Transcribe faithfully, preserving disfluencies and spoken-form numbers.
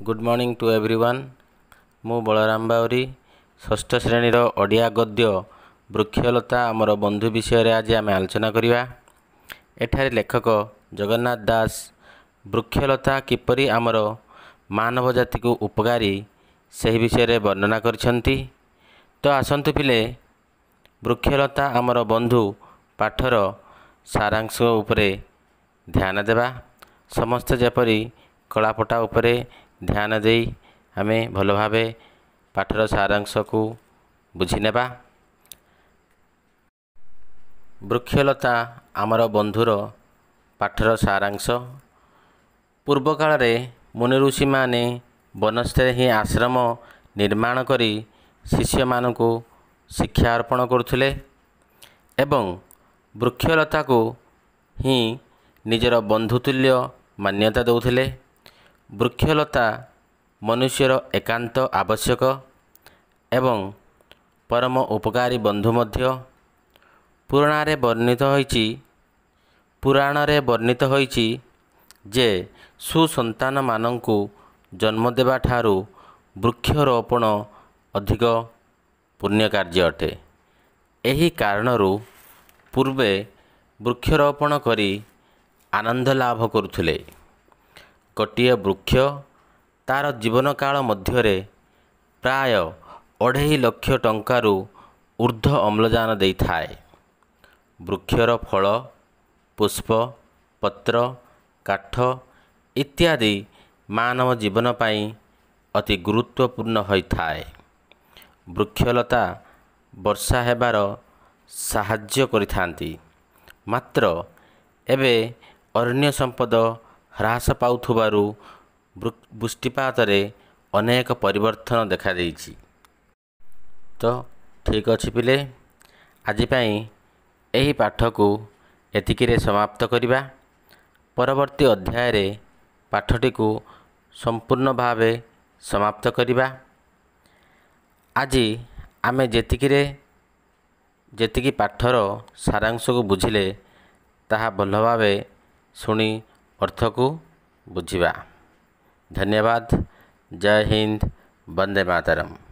Good morning to everyone. मु बलराम बाउरी षष्ठ श्रेणीर ओडिया गद्य वृक्षलता आमर बंधु विषय आज आम आलोचना करवा। एठारे लेखक जगन्नाथ दास वृक्षलता किपरि आमर मानव जाति को उपकारी से विषय वर्णना करछंती। तो आसंतु पिले वृक्षलता आमर बंधु पाठर सारांश उपरे ध्यान देवा। समस्त जेपरी कलापटा उपरे ध्यान दे आमे भल भावे पाठर सारांश को बुझी नेबा। वृक्षलता आमर बंधुर पाठर सारांश। पूर्व काल रे मुनि ऋषि माने वनस्थे ही आश्रम निर्माण करी शिष्य मानकु शिक्षा अर्पण करुथिले एवं वृक्षलता को ही निजर बंधुतुल्य मान्यता दौथिले। वृक्षलता मनुष्यर एकांत आवश्यक एवं परम उपकारी बंधु मध्य। पुराण वर्णित होइछि पुराण रे वर्णित होइछि जे सुसंतान मानंकु जन्म देवा ठारू वृक्षरोपण अधिक पुण्य कार्य अटे। एही कारणरू पूर्वे वृक्षरोपण करी आनंद लाभ करुथिले। गोटिए वृक्ष तार जीवन काल मध्यरे प्राय अढ़ाई लक्ष टंकारु ऊर्ध्व अम्लजान देई थाए। वृक्षर फल पुष्प पत्र काठ इत्यादि मानव जीवन पाई अति गुरुत्वपूर्ण होइथाए। वृक्षलता वर्षा हेबार साहाय्य करिथांती। मात्र एबे अरण्य संपद ह्रास पाउथुबारु वृष्टिपात रे अनेक परिवर्तन देखा देइछि। तो ठीक अछि पिले, आज पई एही पाठ को एतिकिरे समाप्त करिबा। परवर्ती अध्याय रे पाठटी को संपूर्ण भावे समाप्त करिबा। आज आमे जेतिकिरे जेतिकी पाठर सारांश को बुझिले ताहा भल भावे सुनी अर्थ को बुझिबा। धन्यवाद। जय हिंद। वंदे मातरम।